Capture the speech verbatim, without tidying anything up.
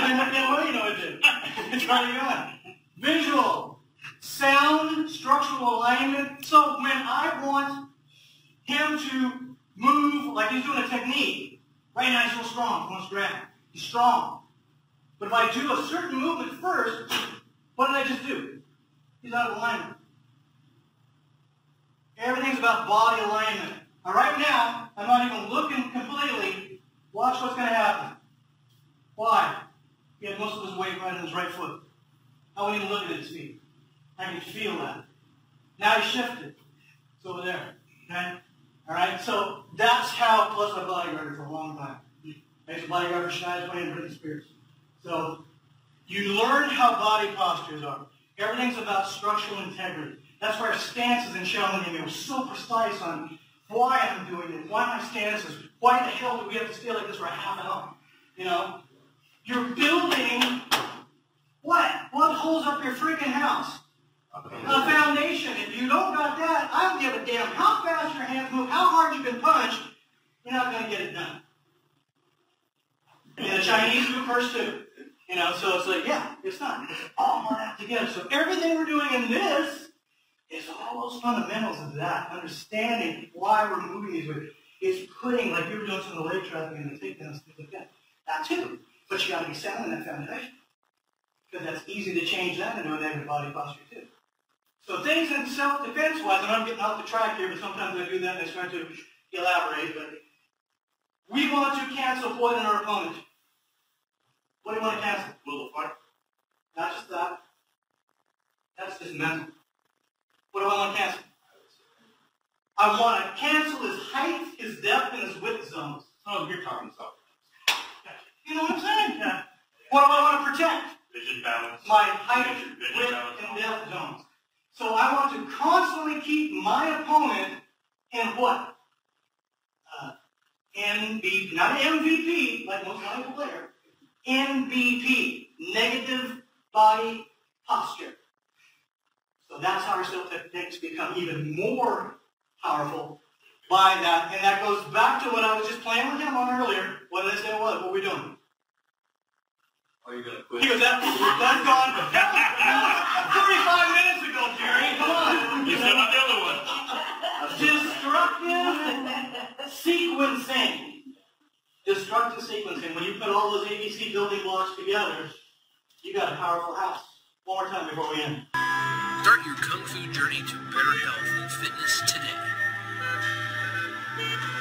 then, then what do you know what to do? Try it again. Visual, sound, structural alignment. So when I want him to move like he's doing a technique, right now he's so strong, he wants to grab. He's strong. But if I do a certain movement first, what did I just do? He's out of alignment. Everything's about body alignment. Now right now, I'm not even looking completely. Watch what's going to happen. Why? He had most of his weight right on his right foot. I wouldn't even look at his feet. I can feel that. Now he shifted. It's over there. Okay? All right? So that's how, plus my bodyguard for a long time. I used to bodyguard for Shania Twain and Britney Spears. So you learn how body postures are. Everything's about structural integrity. That's why our stances in Shaolin, they were so precise on why I'm doing it, why my stances, why the hell do we have to stay like this for a half an hour? You know? You're building what? What holds up your freaking house? A foundation. If you don't got that, I don't give a damn how fast your hands move, how hard you can punch, you're not going to get it done. And the Chinese do first too. You know, so it's like, yeah, it's not. It's all that together. So everything we're doing in this is all those fundamentals of that, understanding why we're moving these ways. It's putting, like you were doing some of the leg tracking and the takedowns, things like that. That too. But you got to be sound in that foundation. Because that's easy to change that into a negative body posture too. So things in self-defense wise, and I'm getting off the track here, but sometimes I do that and I start to elaborate, but we want to cancel what in our opponent? What do you want to cancel? Will of fight. Not just that. That's just mental. What do I want to cancel? I want to cancel his height, his depth, and his width zones. Oh, you're talking stuff. You know what I'm saying? Yeah. What do I want to protect? Vision balance. My height, Vision, vision width, balance. and depth zones. So I want to constantly keep my opponent in what? Uh, N B P, not M V P, like most valuable player. N B P, negative body posture. So that's how our self-techniques become even more powerful by that. And that goes back to what I was just playing with him on earlier. What did I say? What? What are we doing? Are you going to quit? He goes, that, that's gone. thirty-five minutes ago, Jerry. Come on. You said not the other one. Destructive sequencing. Destructive sequencing. When you put all those A B C building blocks together, you got a powerful house. One more time before we end. Start your Kung Fu journey to better health and fitness today.